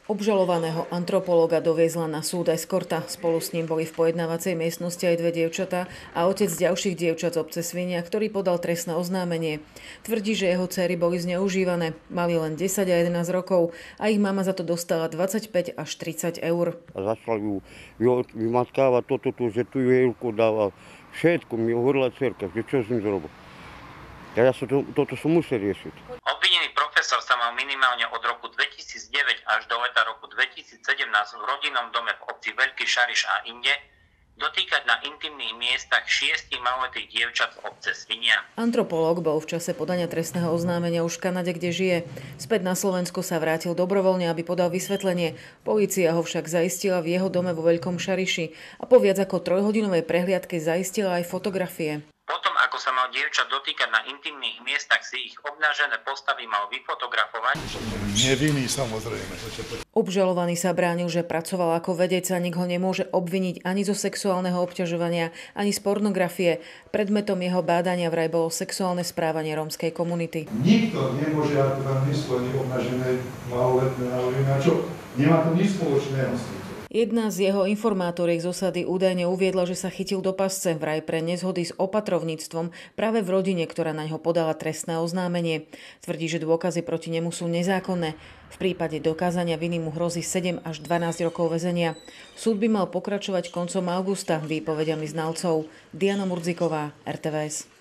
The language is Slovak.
Obžalovaného antropológa doviezla na súd eskorta. Spolu s ním boli v pojednávacej miestnosti aj dve dievčatá a otec ďalších dievčat z obce Svinia, ktorý podal trestné oznámenie. Tvrdí, že jeho dcéry boli zneužívané. Mali len 10 a 11 rokov a ich mama za to dostala 25 až 30 eur. A začal ju vymatkávať toto, že tu Julku dával. Všetko mi hovorila dcerka, že čo s ním zrobil. Ja toto som musel riešiť. Obvinený profesor sa mal minimálne od roku 2009 až do leta roku 2017 v rodinnom dome v obci Veľký Šariš a inde dotýkať na intimných miestach 6 maloletých dievčat z obce Svinia. Antropológ bol v čase podania trestného oznámenia už v Kanade, kde žije. Späť na Slovensko sa vrátil dobrovoľne, aby podal vysvetlenie. Polícia ho však zaistila v jeho dome vo Veľkom Šariši a po viac ako 3-hodinovej prehliadke zaistila aj fotografie. Potom, ako sa mal dievčat dotýkať na intimných miestach, si ich obnažené postavy mal vyfotografovať. Nevinný, samozrejme. Obžalovaný sa bránil, že pracoval ako vedec a nik ho nemôže obviniť ani zo sexuálneho obťažovania, ani z pornografie. Predmetom jeho bádania vraj bolo sexuálne správanie rómskej komunity. Nikto nemôže akurát vyslovene obnažené maloletné a čo? Nemá to nič spoločného s tým. Jedna z jeho informátoriek z osady údajne uviedla, že sa chytil do pasce vraj pre nezhody s opatrovníctvom práve v rodine, ktorá na ňo podala trestné oznámenie. Tvrdí, že dôkazy proti nemu sú nezákonné. V prípade dokázania viny mu hrozí 7 až 12 rokov väzenia. Súd by mal pokračovať koncom augusta výpovediami znalcov. Diana Murdziková, RTVS.